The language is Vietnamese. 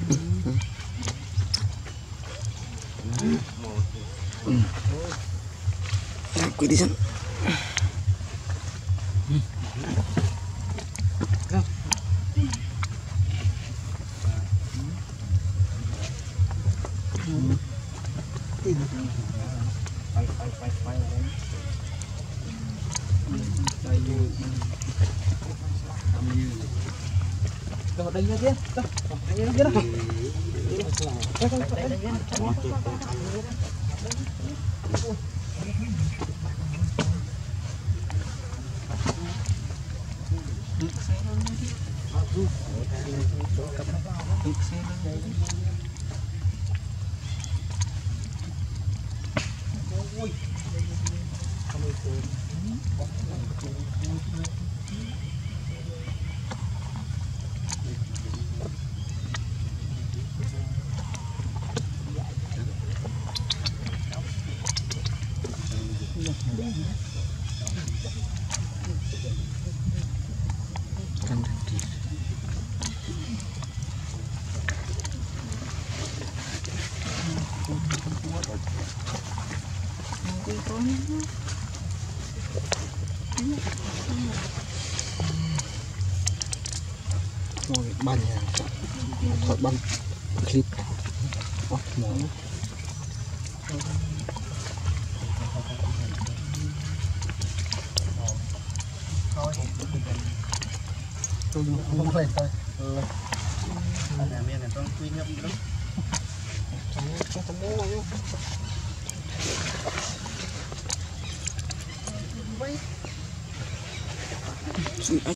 Quỳ đi xem. Đâu đây nha kia. Đâu, đây kia đó. Ban nha, thôi ban clip, mỏ. Tôi không lên thôi. Nhà mình là trong quy nhâm đó. Trong